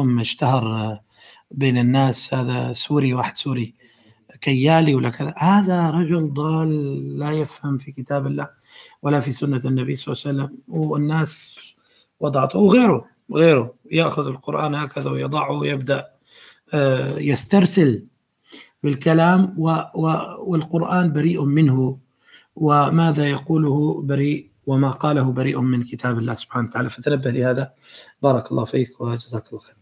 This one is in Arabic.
ثم اشتهر بين الناس هذا سوري، واحد سوري كيالي ولا كذا، هذا رجل ضال لا يفهم في كتاب الله ولا في سنة النبي صلى الله عليه وسلم، والناس وضعته. وغيره يأخذ القرآن هكذا ويضعه ويبدأ يسترسل بالكلام، والقرآن بريء منه، وماذا يقوله بريء، وما قاله بريء من كتاب الله سبحانه وتعالى. فتنبه لهذا. بارك الله فيك وجزاك الله خير.